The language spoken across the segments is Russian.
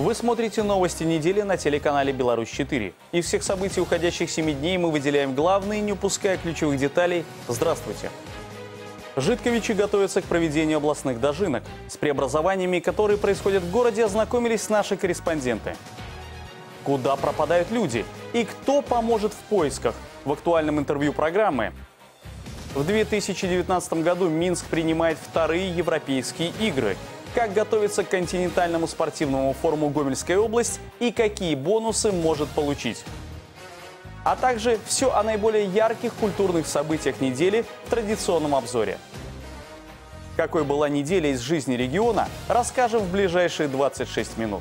Вы смотрите новости недели на телеканале «Беларусь-4». Из всех событий уходящих 7 дней мы выделяем главные, не упуская ключевых деталей. Здравствуйте! Житковичи готовятся к проведению областных дожинок. С преобразованиями, которые происходят в городе, ознакомились наши корреспонденты. Куда пропадают люди? И кто поможет в поисках? В актуальном интервью программы. В 2019 году Минск принимает вторые европейские игры. Как готовится к континентальному спортивному форуму Гомельская область и какие бонусы может получить. А также все о наиболее ярких культурных событиях недели в традиционном обзоре. Какой была неделя из жизни региона, расскажем в ближайшие 26 минут.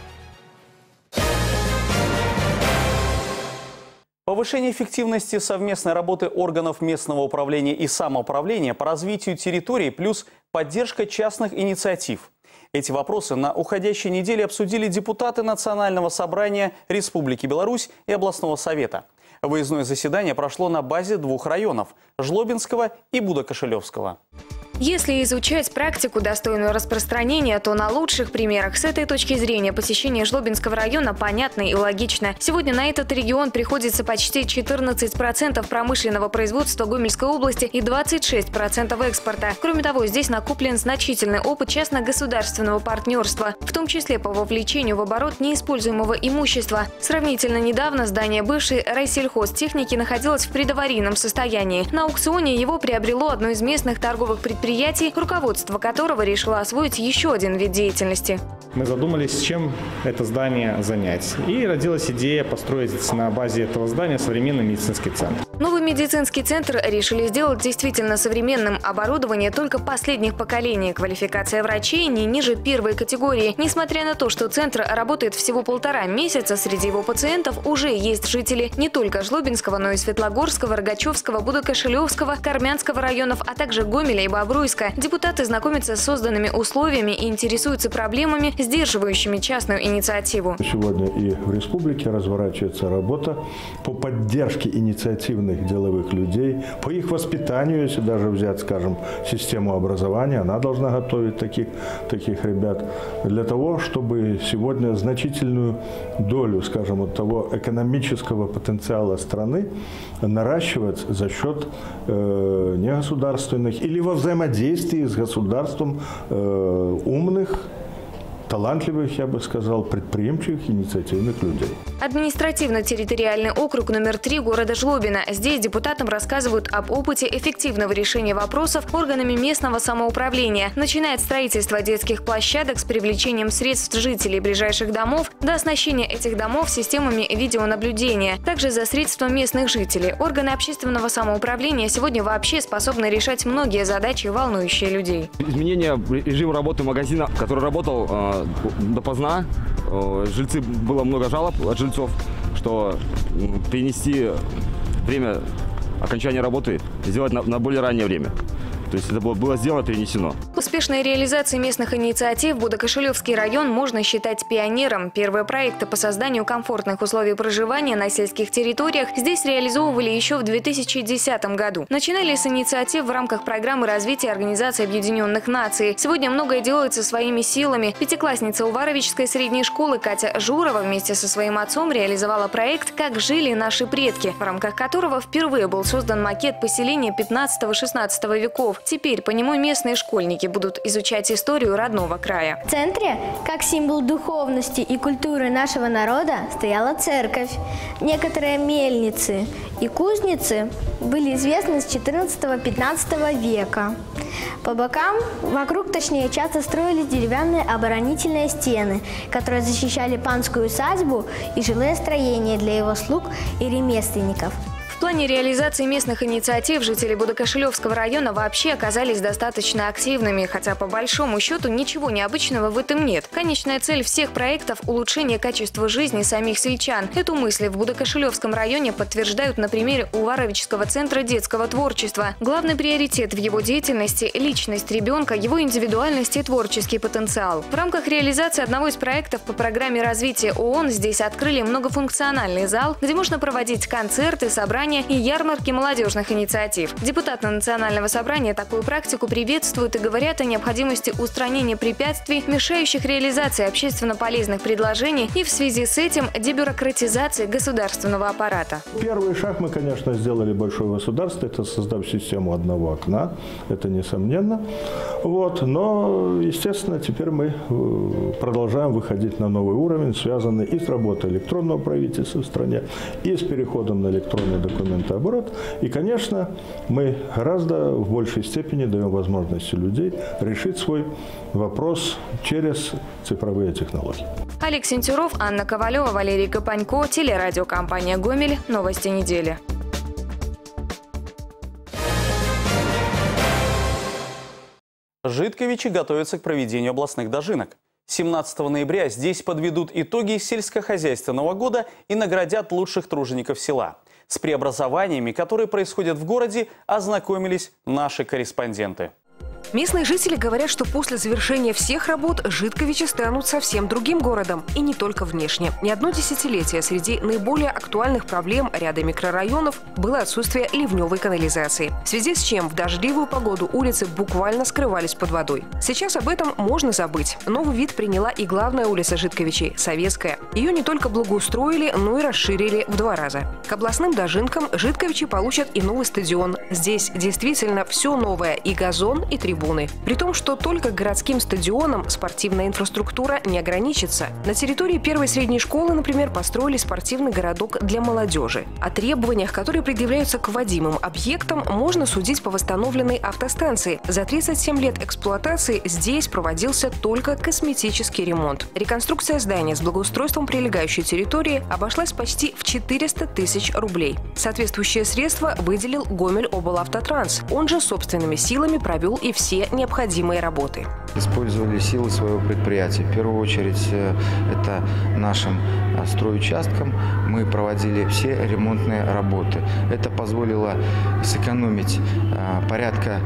Повышение эффективности совместной работы органов местного управления и самоуправления по развитию территории плюс поддержка частных инициатив. Эти вопросы на уходящей неделе обсудили депутаты Национального собрания Республики Беларусь и областного совета. Выездное заседание прошло на базе двух районов – Жлобинского и Будо-Кошелевского. Если изучать практику, достойную распространения, то на лучших примерах с этой точки зрения посещение Жлобинского района понятно и логично. Сегодня на этот регион приходится почти 14% промышленного производства Гомельской области и 26% экспорта. Кроме того, здесь накоплен значительный опыт частно-государственного партнерства, в том числе по вовлечению в оборот неиспользуемого имущества. Сравнительно недавно здание бывшей райсельхозтехники находилось в предаварийном состоянии. На аукционе его приобрело одно из местных торговых предприятий, руководство которого решило освоить еще один вид деятельности. Мы задумались, чем это здание занять. И родилась идея построить на базе этого здания современный медицинский центр. Новый медицинский центр решили сделать действительно современным. Оборудование только последних поколений. Квалификация врачей не ниже первой категории. Несмотря на то, что центр работает всего 1,5 месяца, среди его пациентов уже есть жители не только Жлобинского, но и Светлогорского, Рогачевского, Будо-Кошелевского, Кармянского районов, а также Гомеля и Бобруйска. Депутаты знакомятся с созданными условиями и интересуются проблемами, сдерживающими частную инициативу. Сегодня и в республике разворачивается работа по поддержке инициативных деловых людей, по их воспитанию, если даже взять, скажем, систему образования, она должна готовить таких ребят для того, чтобы сегодня значительную долю, скажем, от того экономического потенциала страны наращивать за счет негосударственных или во взаимодействии с государством умных, талантливых, я бы сказал, предприимчивых, инициативных людей. Административно-территориальный округ номер 3 города Жлобина. Здесь депутатам рассказывают об опыте эффективного решения вопросов органами местного самоуправления. Начиная от строительства детских площадок с привлечением средств жителей ближайших домов до оснащения этих домов системами видеонаблюдения. Также за средства местных жителей. Органы общественного самоуправления сегодня вообще способны решать многие задачи, волнующие людей. Изменение режима работы магазина, который работал допоздна. Жильцы, было много жалоб от жильцов, что перенести время окончания работы и сделать на более раннее время. То есть это было сделано, перенесено. Успешной реализации местных инициатив Будо-Кошелевский район можно считать пионером. Первые проекты по созданию комфортных условий проживания на сельских территориях здесь реализовывали еще в 2010 году. Начинали с инициатив в рамках программы развития Организации Объединенных Наций. Сегодня многое делается своими силами. Пятиклассница Уваровичской средней школы Катя Журова вместе со своим отцом реализовала проект «Как жили наши предки», в рамках которого впервые был создан макет поселения 15-16 веков. Теперь по нему местные школьники будут изучать историю родного края. В центре, как символ духовности и культуры нашего народа, стояла церковь. Некоторые мельницы и кузницы были известны с 14-15 века. По бокам, вокруг точнее, часто строились деревянные оборонительные стены, которые защищали панскую усадьбу и жилые строения для его слуг и ремесленников. В плане реализации местных инициатив жители Будо-Кошелевского района вообще оказались достаточно активными, хотя по большому счету ничего необычного в этом нет. Конечная цель всех проектов – улучшение качества жизни самих сельчан. Эту мысль в Будо-Кошелевском районе подтверждают на примере Уваровичского центра детского творчества. Главный приоритет в его деятельности – личность ребенка, его индивидуальность и творческий потенциал. В рамках реализации одного из проектов по программе развития ООН здесь открыли многофункциональный зал, где можно проводить концерты, собрания образования и ярмарки молодежных инициатив. Депутаты Национального собрания такую практику приветствуют и говорят о необходимости устранения препятствий, мешающих реализации общественно полезных предложений, и в связи с этим дебюрократизации государственного аппарата. Первый шаг мы, конечно, сделали большое государство, это создав систему одного окна, это несомненно. Но, естественно, теперь мы продолжаем выходить на новый уровень, связанный и с работой электронного правительства в стране, и с переходом на электронный документооборот. И, конечно, мы гораздо в большей степени даем возможности людей решить свой вопрос через цифровые технологии. Олег Сентюров, Анна Ковалева, Валерий Копанько, телерадиокомпания «Гомель». Новости недели. Житковичи готовятся к проведению областных дожинок. 17 ноября здесь подведут итоги сельскохозяйственного года и наградят лучших тружеников села. С преобразованиями, которые происходят в городе, ознакомились наши корреспонденты. Местные жители говорят, что после завершения всех работ Житковичи станут совсем другим городом. И не только внешне. Не одно десятилетие среди наиболее актуальных проблем ряда микрорайонов было отсутствие ливневой канализации. В связи с чем в дождливую погоду улицы буквально скрывались под водой. Сейчас об этом можно забыть. Новый вид приняла и главная улица Житковичей – Советская. Ее не только благоустроили, но и расширили в 2 раза. К областным дожинкам Житковичи получат и новый стадион. Здесь действительно все новое – и газон, и трибуны. При том, что только городским стадионом спортивная инфраструктура не ограничится. На территории первой средней школы, например, построили спортивный городок для молодежи. О требованиях, которые предъявляются к вводимым объектам, можно судить по восстановленной автостанции. За 37 лет эксплуатации здесь проводился только косметический ремонт. Реконструкция здания с благоустройством прилегающей территории обошлась почти в 400 тысяч рублей. Соответствующие средства выделил Гомель-облавтотранс. Он же собственными силами провел и все необходимые работы. Использовали силы своего предприятия. В первую очередь это нашим стройучасткам. Мы проводили все ремонтные работы. Это позволило сэкономить порядка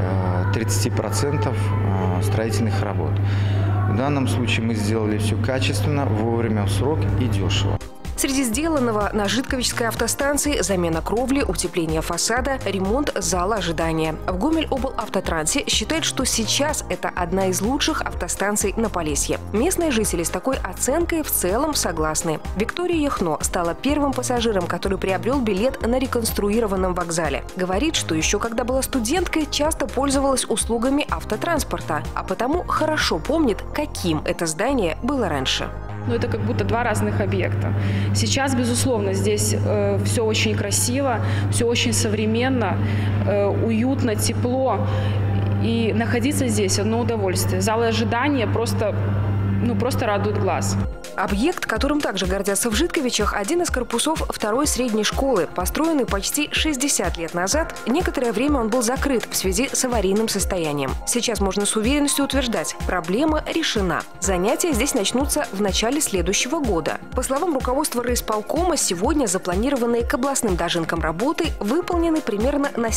30% строительных работ. В данном случае мы сделали все качественно, вовремя, в срок и дешево. Среди сделанного на Житковичской автостанции замена кровли, утепление фасада, ремонт зала ожидания. В Гомель-облавтотрансе считают, что сейчас это одна из лучших автостанций на Полесье. Местные жители с такой оценкой в целом согласны. Виктория Яхно стала первым пассажиром, который приобрел билет на реконструированном вокзале. Говорит, что еще когда была студенткой, часто пользовалась услугами автотранспорта, а потому хорошо помнит, каким это здание было раньше. Но это как будто 2 разных объекта. Сейчас, безусловно, здесь все очень красиво, все очень современно, уютно, тепло. И находиться здесь одно удовольствие. Залы ожидания просто радуют глаз. Объект, которым также гордятся в Житковичах, один из корпусов второй средней школы. Построенный почти 60 лет назад, некоторое время он был закрыт в связи с аварийным состоянием. Сейчас можно с уверенностью утверждать, проблема решена. Занятия здесь начнутся в начале следующего года. По словам руководства райисполкома, сегодня запланированные к областным дожинкам работы выполнены примерно на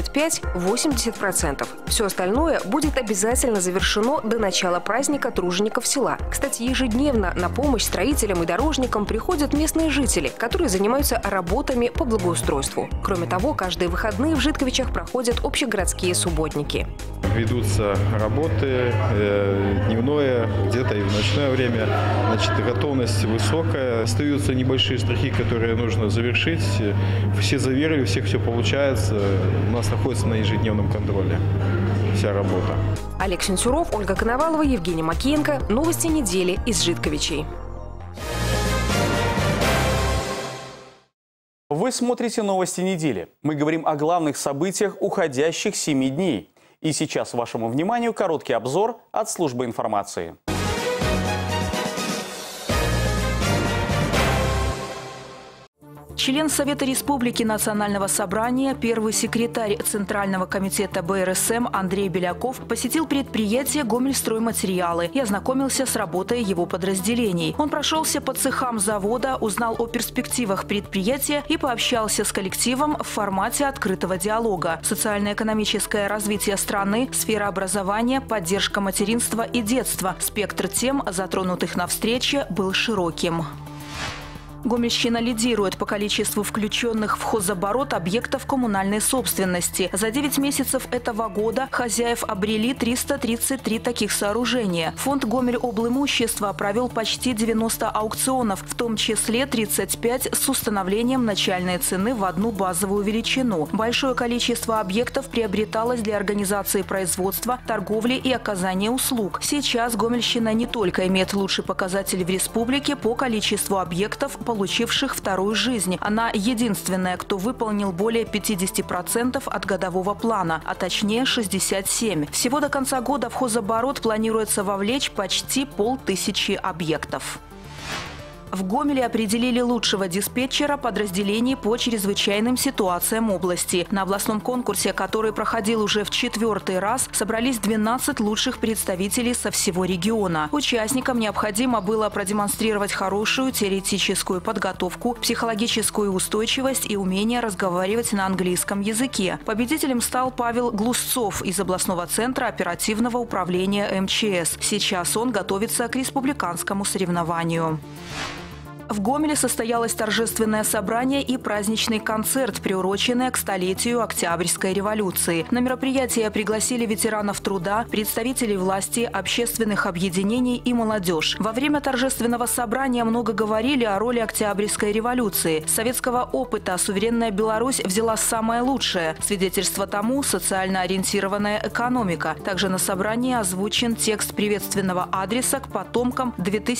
75–80%. Все остальное будет обязательно завершено до начала праздника тружеников села. Кстати, ежедневно на помощь строителям и дорожникам приходят местные жители, которые занимаются работами по благоустройству. Кроме того, каждые выходные в Житковичах проходят общегородские субботники. Ведутся работы дневное, где-то и в ночное время. Готовность высокая. Остаются небольшие штрихи, которые нужно завершить. Все заверили, у всех все получается. У нас находится на ежедневном контроле вся работа. Олег Сентюров, Ольга Коновалова, Евгений Макеенко. Новости недели из Житковичей. Вы смотрите новости недели. Мы говорим о главных событиях уходящих 7 дней. И сейчас вашему вниманию короткий обзор от службы информации. Член Совета Республики Национального собрания, первый секретарь Центрального комитета БРСМ Андрей Беляков посетил предприятие «Гомельстройматериалы» и ознакомился с работой его подразделений. Он прошелся по цехам завода, узнал о перспективах предприятия и пообщался с коллективом в формате открытого диалога. Социально-экономическое развитие страны, сфера образования, поддержка материнства и детства. Спектр тем, затронутых на встрече, был широким. Гомельщина лидирует по количеству включенных в хозоборот объектов коммунальной собственности. За 9 месяцев этого года хозяев обрели 333 таких сооружения. Фонд Гомель-облимущества провел почти 90 аукционов, в том числе 35 с установлением начальной цены в одну базовую величину. Большое количество объектов приобреталось для организации производства, торговли и оказания услуг. Сейчас Гомельщина не только имеет лучший показатель в республике по количеству объектов, получивших вторую жизнь. Она единственная, кто выполнил более 50% от годового плана, а точнее 67. Всего до конца года в хозоборот планируется вовлечь почти 500 объектов. В Гомеле определили лучшего диспетчера подразделений по чрезвычайным ситуациям области. На областном конкурсе, который проходил уже в 4-й раз, собрались 12 лучших представителей со всего региона. Участникам необходимо было продемонстрировать хорошую теоретическую подготовку, психологическую устойчивость и умение разговаривать на английском языке. Победителем стал Павел Глусцов из областного центра оперативного управления МЧС. Сейчас он готовится к республиканскому соревнованию. В Гомеле состоялось торжественное собрание и праздничный концерт, приуроченный к столетию Октябрьской революции. На мероприятие пригласили ветеранов труда, представителей власти, общественных объединений и молодежь. Во время торжественного собрания много говорили о роли Октябрьской революции. С советского опыта суверенная Беларусь взяла самое лучшее. Свидетельство тому – социально ориентированная экономика. Также на собрании озвучен текст приветственного адреса к потомкам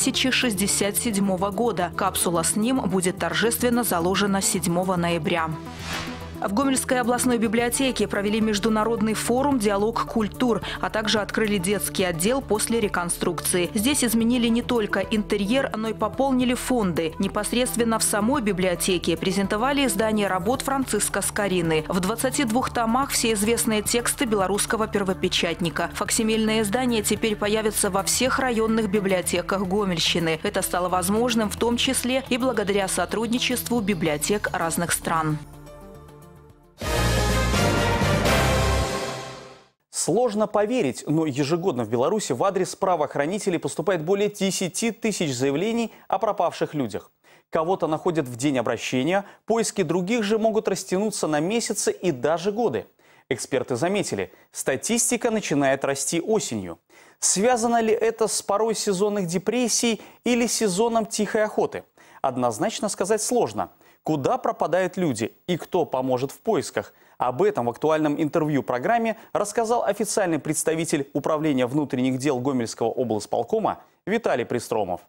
2067 года. Капсула с ним будет торжественно заложена 7 ноября. В Гомельской областной библиотеке провели международный форум «Диалог культур», а также открыли детский отдел после реконструкции. Здесь изменили не только интерьер, но и пополнили фонды. Непосредственно в самой библиотеке презентовали издание работ Франциска Скорины. В 22 томах все известные тексты белорусского первопечатника. Факсимильные издания теперь появятся во всех районных библиотеках Гомельщины. Это стало возможным в том числе и благодаря сотрудничеству библиотек разных стран. Сложно поверить, но ежегодно в Беларуси в адрес правоохранителей поступает более 10 тысяч заявлений о пропавших людях. Кого-то находят в день обращения, поиски других же могут растянуться на месяцы и даже годы. Эксперты заметили, статистика начинает расти осенью. Связано ли это с порой сезонных депрессий или сезоном тихой охоты? Однозначно сказать сложно. Куда пропадают люди и кто поможет в поисках? Об этом в актуальном интервью программе рассказал официальный представитель Управления внутренних дел Гомельского облсполкома Виталий Пристромов.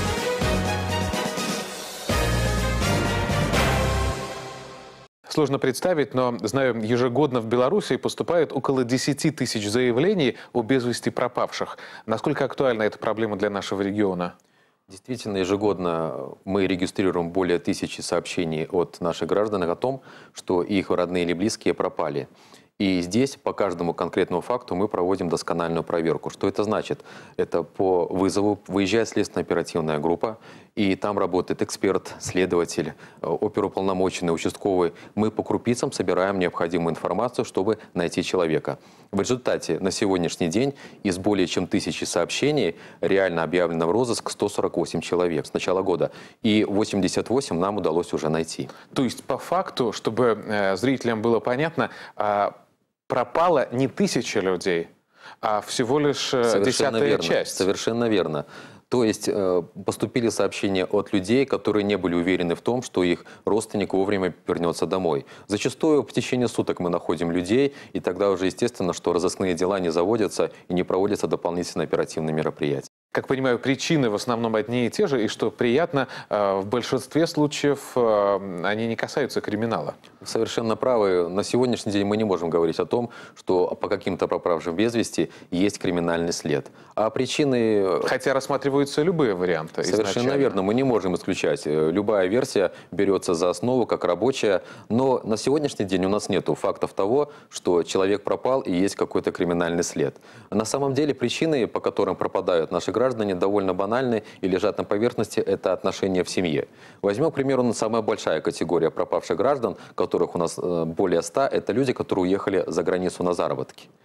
Сложно представить, но, знаю, ежегодно в Беларуси поступает около 10 тысяч заявлений о без вести пропавших. Насколько актуальна эта проблема для нашего региона? Действительно, ежегодно мы регистрируем более 1000 сообщений от наших граждан о том, что их родные или близкие пропали. И здесь по каждому конкретному факту мы проводим доскональную проверку. Что это значит? Это по вызову выезжает следственная оперативная группа, и там работает эксперт, следователь, оперуполномоченный, участковый. Мы по крупицам собираем необходимую информацию, чтобы найти человека. В результате на сегодняшний день из более чем 1000 сообщений реально объявлено в розыск 148 человек с начала года. И 88 нам удалось уже найти. То есть по факту, чтобы зрителям было понятно, пропало не 1000 людей, а всего лишь десятая часть. Совершенно верно. То есть поступили сообщения от людей, которые не были уверены в том, что их родственник вовремя вернется домой. Зачастую в течение суток мы находим людей, и тогда уже естественно, что розыскные дела не заводятся и не проводятся дополнительные оперативные мероприятия. Как понимаю, причины в основном одни и те же, и что приятно, в большинстве случаев они не касаются криминала. Совершенно правы. На сегодняшний день мы не можем говорить о том, что по каким-то пропавшим без вести есть криминальный след. А причины... Хотя рассматриваются любые варианты. Совершенно верно. Мы не можем исключать. Любая версия берется за основу как рабочая, но на сегодняшний день у нас нет фактов того, что человек пропал и есть какой-то криминальный след. На самом деле причины, по которым пропадают наши граждане, довольно банальны и лежат на поверхности. Это отношения в семье. Возьмем, к примеру, самая большая категория пропавших граждан, которых у нас более 100, это люди, которые уехали за границу на заработки.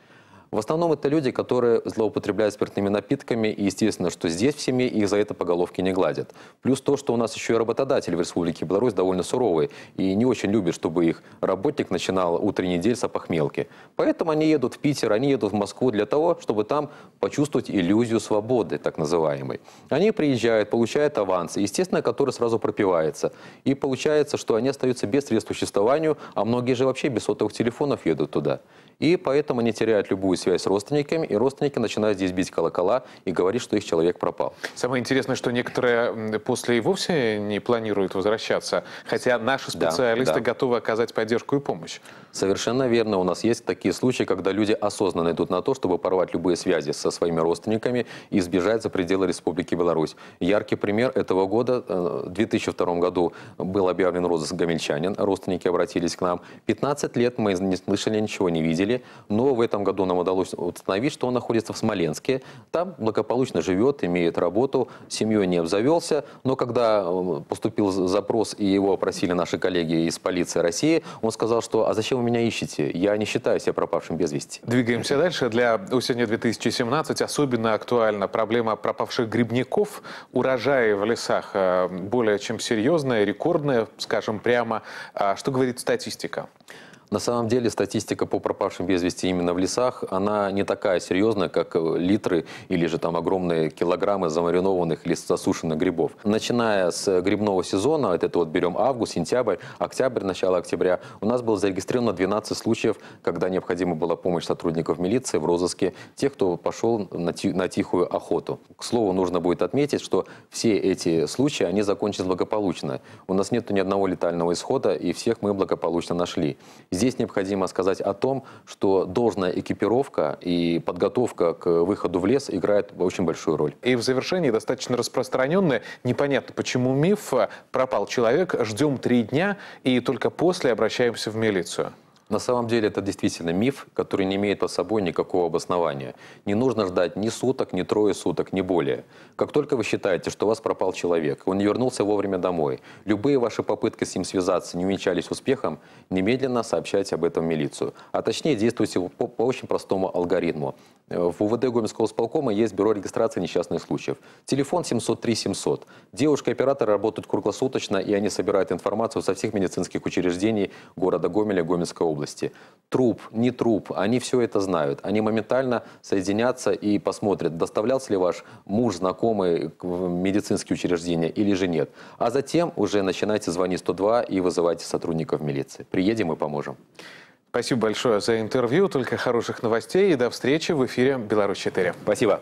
В основном это люди, которые злоупотребляют спиртными напитками, и естественно, что здесь в семье их за это по головке не гладят. Плюс то, что у нас еще и работодатели в Республике Беларусь довольно суровые и не очень любят, чтобы их работник начинал утренний день с опохмелки. Поэтому они едут в Питер, они едут в Москву для того, чтобы там почувствовать иллюзию свободы, так называемой. Они приезжают, получают авансы, естественно, который сразу пропивается. И получается, что они остаются без средств к существованию, а многие же вообще без сотовых телефонов едут туда. И поэтому они теряют любую связь с родственниками, и родственники начинают здесь бить колокола и говорить, что их человек пропал. Самое интересное, что некоторые после и вовсе не планируют возвращаться, хотя наши специалисты готовы оказать поддержку и помощь. Совершенно верно. У нас есть такие случаи, когда люди осознанно идут на то, чтобы порвать любые связи со своими родственниками и сбежать за пределы Республики Беларусь. Яркий пример этого года. В 2002 году был объявлен розыск гомельчанин. Родственники обратились к нам. 15 лет мы не слышали, ничего не видели. Но в этом году нам удалось установить, что он находится в Смоленске. Там благополучно живет, имеет работу, семьей не обзавелся. Но когда поступил запрос и его опросили наши коллеги из полиции России, он сказал, что «а зачем вы меня ищете? Я не считаю себя пропавшим без вести». Двигаемся дальше. Для осени 2017 особенно актуальна проблема пропавших грибников. Урожаи в лесах более чем серьезная, рекордная, скажем прямо. Что говорит статистика? На самом деле статистика по пропавшим без вести именно в лесах, она не такая серьезная, как литры или же там огромные килограммы замаринованных или засушенных грибов. Начиная с грибного сезона, это вот берем август, сентябрь, октябрь, начало октября, у нас было зарегистрировано 12 случаев, когда необходима была помощь сотрудников милиции в розыске тех, кто пошел на тихую охоту. К слову, нужно будет отметить, что все эти случаи, они закончились благополучно. У нас нет ни одного летального исхода, и всех мы благополучно нашли. Здесь необходимо сказать о том, что должная экипировка и подготовка к выходу в лес играет очень большую роль. И в завершении достаточно распространенный, непонятно почему миф: пропал человек, ждем 3 дня и только после обращаемся в милицию. На самом деле это действительно миф, который не имеет под собой никакого обоснования. Не нужно ждать ни суток, ни 3 суток, ни более. Как только вы считаете, что у вас пропал человек, он не вернулся вовремя домой, любые ваши попытки с ним связаться не увенчались успехом, немедленно сообщайте об этом в милицию. А точнее действуйте по очень простому алгоритму. В УВД Гомельского исполкома есть бюро регистрации несчастных случаев. Телефон 703-700. Девушка-операторы работают круглосуточно, и они собирают информацию со всех медицинских учреждений города Гомеля, Гомельской области. Труп, не труп, они все это знают. Они моментально соединятся и посмотрят, доставлялся ли ваш муж, знакомый в медицинские учреждения или же нет. А затем уже начинайте звонить 102 и вызывайте сотрудников милиции. Приедем и поможем. Спасибо большое за интервью. Только хороших новостей. И до встречи в эфире «Беларусь-4». Спасибо.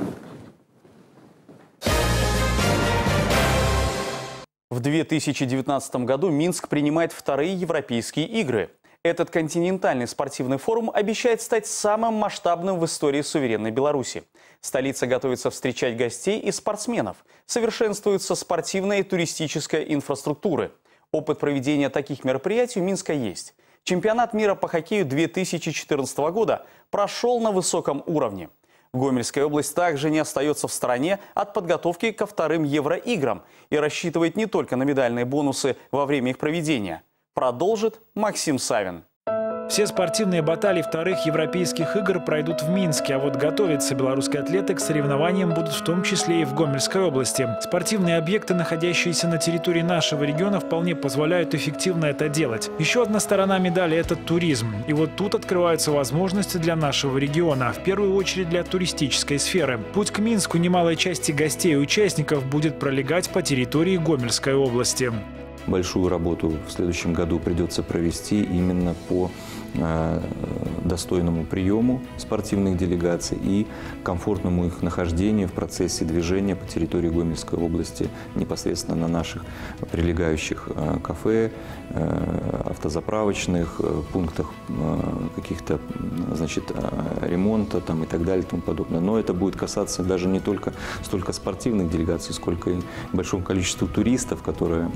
В 2019 году Минск принимает вторые европейские игры. Этот континентальный спортивный форум обещает стать самым масштабным в истории суверенной Беларуси. Столица готовится встречать гостей и спортсменов. Совершенствуется спортивная и туристическая инфраструктура. Опыт проведения таких мероприятий у Минска есть. Чемпионат мира по хоккею 2014 года прошел на высоком уровне. Гомельская область также не остается в стороне от подготовки ко вторым Евроиграм и рассчитывает не только на медальные бонусы во время их проведения. Продолжит Максим Савин. Все спортивные баталии вторых европейских игр пройдут в Минске, а вот готовиться белорусские атлеты к соревнованиям будут в том числе и в Гомельской области. Спортивные объекты, находящиеся на территории нашего региона, вполне позволяют эффективно это делать. Еще одна сторона медали – это туризм. И вот тут открываются возможности для нашего региона, в первую очередь для туристической сферы. Путь к Минску немалой части гостей и участников будет пролегать по территории Гомельской области. Большую работу в следующем году придется провести именно по достойному приему спортивных делегаций и комфортному их нахождению в процессе движения по территории Гомельской области, непосредственно на наших прилегающих кафе, автозаправочных пунктах каких-то, значит, ремонта там и так далее и тому подобное. Но это будет касаться даже не только столько спортивных делегаций, сколько и большого количества туристов,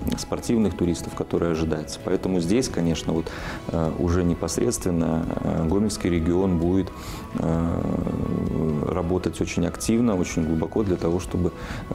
спортивных туристов, которые ожидаются. Поэтому здесь, конечно, вот уже непосредственно Гомельский регион будет работать очень активно, очень глубоко для того, чтобы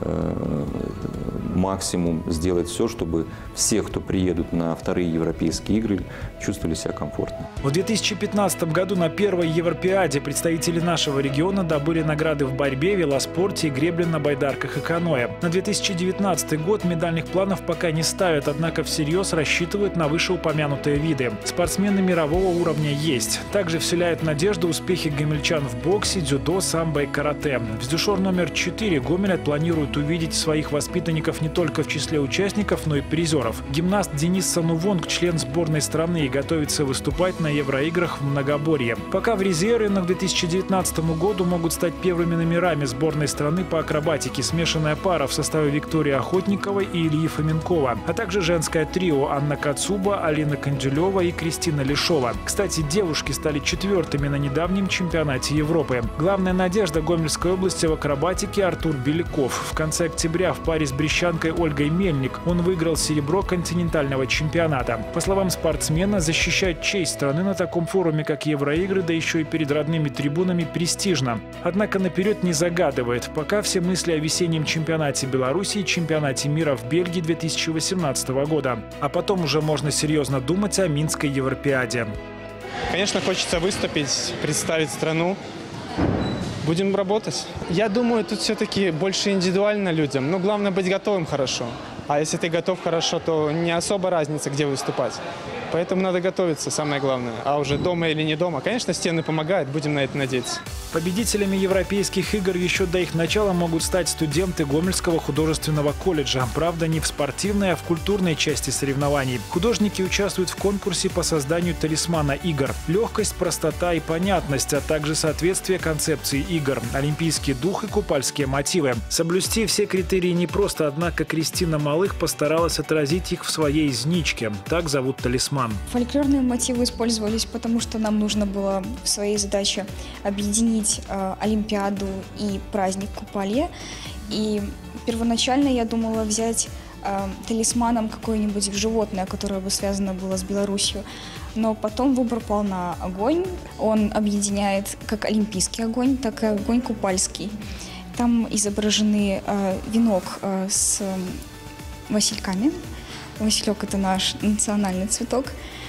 максимум сделать все, чтобы все, кто приедут на вторые европейские игры, чувствовали себя комфортно. В 2015 году на первой Европеаде представители нашего региона добыли награды в борьбе, велоспорте и гребле на байдарках и каноэ. На 2019 год медальных планов пока не ставят, однако всерьез рассчитывают на вышеупомянутые виды. Спортсмены мирового уровня есть. Также вселяют надежду успехи гомельчан в боксе, дзюдо, самбо и карате. Вездесур номер 4 Гомеля планирует увидеть своих воспитанников не только в числе участников, но и призеров. Гимнаст Денис Санувонг, член сборной страны, и готовится выступать на Евроиграх в многоборье. Пока в резерве, но к 2019 году могут стать первыми номерами сборной страны по акробатике смешанная пара в составе Виктории Охотниковой и Ильи Фоменкова, а также женское трио Анна Кацуба, Алина Канделева и Кристина Лешова. Кстати, девушки стали четвертыми на недавнем чемпионате Европы. Главная надежда Гомельской области в акробатике Артур Беляков. В конце октября в паре с брещанкой Ольгой Мельник он выиграл серебро континентального чемпионата. По словам спортсмена, защищать честь страны на таком форуме, как Евроигры, да еще и перед родными трибунами, престижно. Однако наперед не загадывает. Пока все мысли о весеннем чемпионате Беларуси и чемпионате мира в Бельгии 2018 года. А потом уже можно серьезно думать о Минской Европеаде. Конечно, хочется выступить, представить страну. Будем работать. Я думаю, тут все-таки больше индивидуально людям. Но главное быть готовым хорошо. А если ты готов хорошо, то не особо разница, где выступать. Поэтому надо готовиться, самое главное. А уже дома или не дома, конечно, стены помогают, будем на это надеяться. Победителями европейских игр еще до их начала могут стать студенты Гомельского художественного колледжа. Правда, не в спортивной, а в культурной части соревнований. Художники участвуют в конкурсе по созданию талисмана игр. Легкость, простота и понятность, а также соответствие концепции игр. Олимпийский дух и купальские мотивы. Соблюсти все критерии непросто, однако Кристина Малых постаралась отразить их в своей зничке. Так зовут талисман. Фольклорные мотивы использовались, потому что нам нужно было в своей задаче объединить Олимпиаду и праздник Купалье. И первоначально я думала взять талисманом какое-нибудь животное, которое бы связано было с Беларусью. Но потом выбор пал на огонь. Он объединяет как олимпийский огонь, так и огонь купальский. Там изображены венок с васильками. Василек – это наш национальный цветок.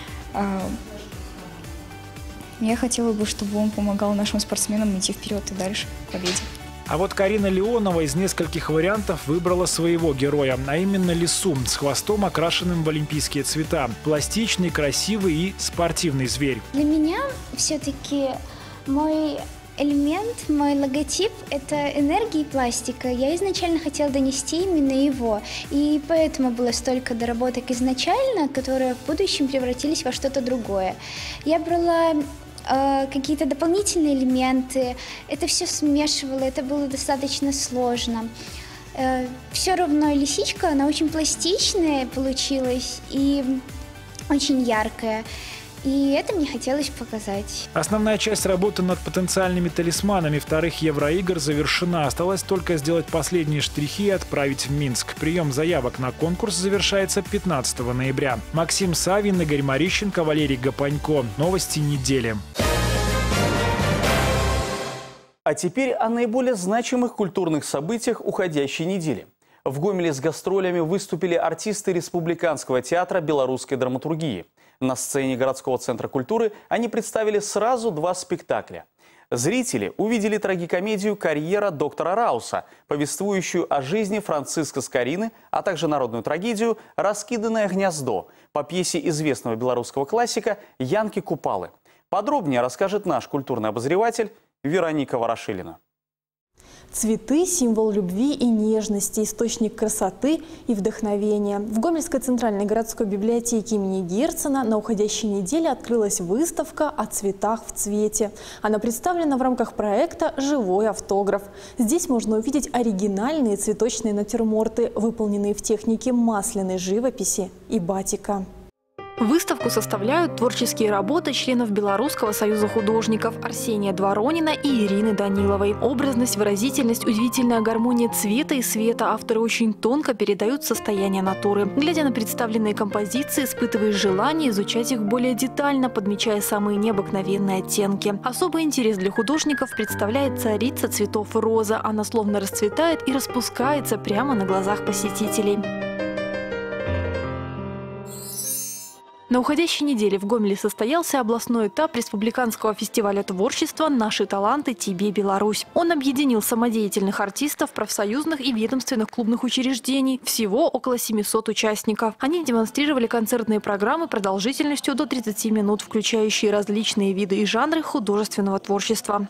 Я хотела бы, чтобы он помогал нашим спортсменам идти вперед и дальше к победе. А вот Карина Леонова из нескольких вариантов выбрала своего героя, а именно лису с хвостом, окрашенным в олимпийские цвета. Пластичный, красивый и спортивный зверь. Для меня все-таки мой элемент, мой логотип – это энергия и пластика. Я изначально хотела донести именно его. И поэтому было столько доработок изначально, которые в будущем превратились во что-то другое. Я брала какие-то дополнительные элементы, это все смешивала, это было достаточно сложно. Все равно лисичка, она очень пластичная получилась и очень яркая. И это мне хотелось показать. Основная часть работы над потенциальными талисманами вторых Евроигр завершена. Осталось только сделать последние штрихи и отправить в Минск. Прием заявок на конкурс завершается 15 ноября. Максим Савин, Игорь Марищенко, Валерий Гапонько. Новости недели. А теперь о наиболее значимых культурных событиях уходящей недели. В Гомеле с гастролями выступили артисты Республиканского театра белорусской драматургии. На сцене городского центра культуры они представили сразу 2 спектакля. Зрители увидели трагикомедию «Карьера доктора Рауса», повествующую о жизни Франциска Скорины, а также народную трагедию «Раскиданное гнездо» по пьесе известного белорусского классика Янки Купалы. Подробнее расскажет наш культурный обозреватель Вероника Ворошилина. Цветы – символ любви и нежности, источник красоты и вдохновения. В Гомельской центральной городской библиотеке имени Герцена на уходящей неделе открылась выставка о цветах в цвете. Она представлена в рамках проекта «Живой автограф». Здесь можно увидеть оригинальные цветочные натюрморты, выполненные в технике масляной живописи и батика. Выставку составляют творческие работы членов Белорусского союза художников Арсения Дворонина и Ирины Даниловой. Образность, выразительность, удивительная гармония цвета и света авторы очень тонко передают состояние натуры. Глядя на представленные композиции, испытываешь желание изучать их более детально, подмечая самые необыкновенные оттенки. Особый интерес для художников представляет царица цветов роза. Она словно расцветает и распускается прямо на глазах посетителей. На уходящей неделе в Гомеле состоялся областной этап Республиканского фестиваля творчества «Наши таланты. Тебе, Беларусь». Он объединил самодеятельных артистов, профсоюзных и ведомственных клубных учреждений. Всего около 700 участников. Они демонстрировали концертные программы продолжительностью до 30 минут, включающие различные виды и жанры художественного творчества.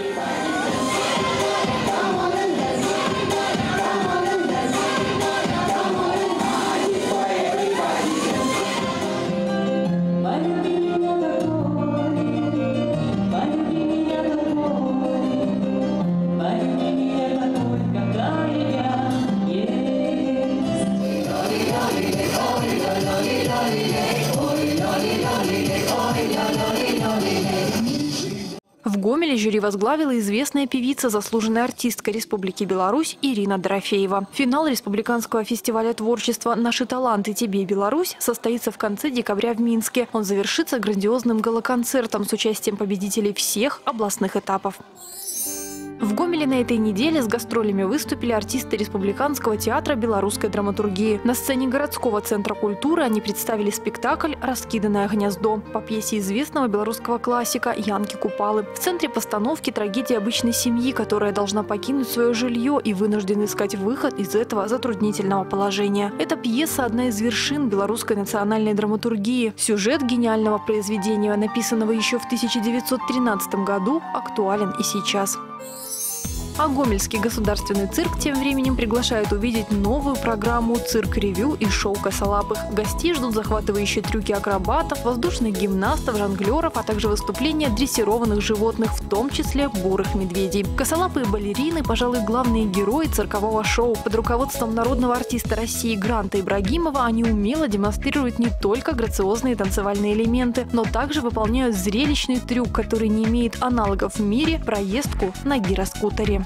В Гомеле жюри возглавила известная певица, заслуженная артистка Республики Беларусь Ирина Дорофеева. Финал Республиканского фестиваля творчества «Наши таланты. Тебе, Беларусь» состоится в конце декабря в Минске. Он завершится грандиозным галоконцертом с участием победителей всех областных этапов. В Гомеле на этой неделе с гастролями выступили артисты Республиканского театра белорусской драматургии. На сцене городского центра культуры они представили спектакль «Раскиданное гнездо» по пьесе известного белорусского классика Янки Купалы. В центре постановки трагедия обычной семьи, которая должна покинуть свое жилье и вынуждена искать выход из этого затруднительного положения. Эта пьеса – одна из вершин белорусской национальной драматургии. Сюжет гениального произведения, написанного еще в 1913 году, актуален и сейчас. А Гомельский государственный цирк тем временем приглашает увидеть новую программу «Цирк-ревю» и шоу «Косолапых». Гостей ждут захватывающие трюки акробатов, воздушных гимнастов, жонглеров, а также выступления дрессированных животных, в том числе бурых медведей. Косолапые балерины, пожалуй, главные герои циркового шоу. Под руководством народного артиста России Гранта Ибрагимова они умело демонстрируют не только грациозные танцевальные элементы, но также выполняют зрелищный трюк, который не имеет аналогов в мире – проездку на гироскутере.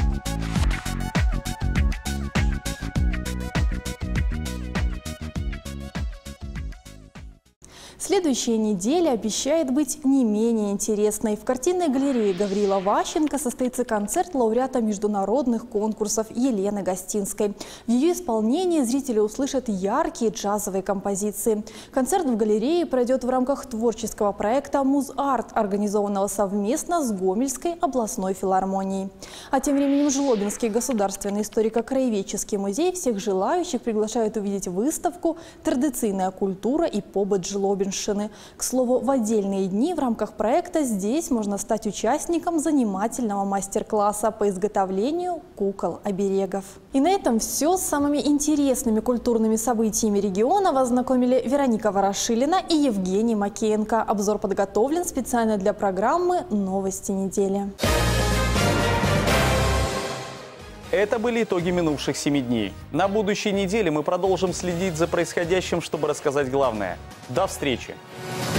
Следующая неделя обещает быть не менее интересной. В картинной галерее Гаврила Ващенко состоится концерт лауреата международных конкурсов Елены Гостинской. В ее исполнении зрители услышат яркие джазовые композиции. Концерт в галерее пройдет в рамках творческого проекта «Муз-арт», организованного совместно с Гомельской областной филармонией. А тем временем Жлобинский государственный историко-краеведческий музей всех желающих приглашают увидеть выставку «Традиционная культура и побыт Жлобинщины». К слову, в отдельные дни в рамках проекта здесь можно стать участником занимательного мастер-класса по изготовлению кукол-оберегов. И на этом все. С самыми интересными культурными событиями региона вас знакомили Вероника Ворошилина и Евгений Макеенко. Обзор подготовлен специально для программы «Новости недели». Это были итоги минувших 7 дней. На будущей неделе мы продолжим следить за происходящим, чтобы рассказать главное. До встречи!